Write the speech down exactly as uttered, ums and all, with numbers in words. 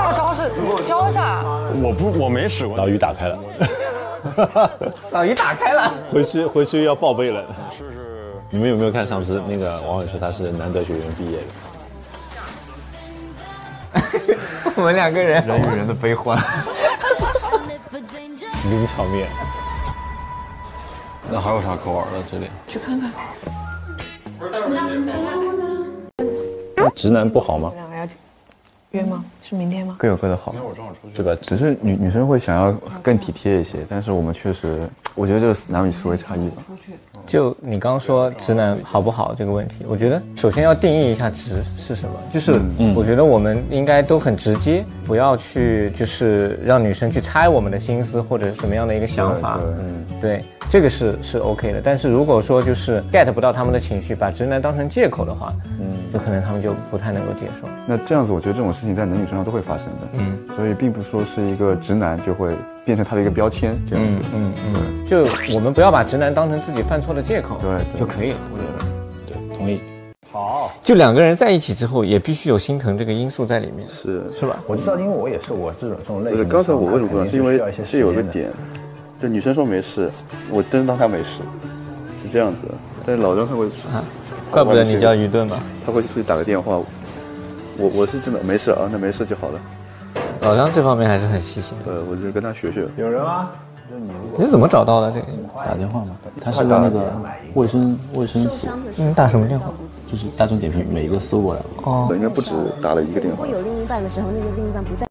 到超市教啥？ 我不，我没使过。 老于打开了， 老于打开了， 回去回去要报备了。 试试。 你们有没有看上次那个王伟说他是南德学院毕业的？我们两个人人与人的悲欢， 名场面。 那还有啥可玩的？这里去看看。 直男不好吗？ 两个要约吗？是明天吗？ 各有各的好， 因为我正好出去， 对吧？只是女女生会想要更体贴一些，但是我们确实，我觉得这是男女思维差异吧。 就你刚刚说直男好不好这个问题，我觉得首先要定义一下直是什么，就是我觉得我们应该都很直接，不要去就是让女生去猜我们的心思或者什么样的一个想法，嗯，对，这个是是 OK 的。但是如果说就是 get 不到他们的情绪，把直男当成借口的话，嗯，有可能他们就不太能够接受。 那这样子，我觉得这种事情在男女身上都会发生的，嗯，所以并不说是一个直男就会变成他的一个标签这样子， 嗯嗯嗯，就我们不要把直男当成自己犯错的借口， 对就可以了，我觉得， 对，同意。 好， 就两个人在一起之后，也必须有心疼这个因素在里面， 是是吧？ 我知道，因为我也是我这种这种类型。 不是，刚才我为什么不知道？是因为是是有个点，就女生说没事，我真当她没事，是这样子的。但是老张他会啊， 怪不得你叫愚钝嘛， 他会出去打个电话，我我是真的没事啊，那没事就好了。 老张这方面还是很细心的。 呃，我就跟他学学。 有人吗？ 你是怎么找到的这个？ 打电话吗？他是那个卫生卫生所。 嗯，打什么电话？ 就是大众点评每一个搜过来。 哦， 应该不止打了一个电话。 如果有另一半的时候，那个另一半不在。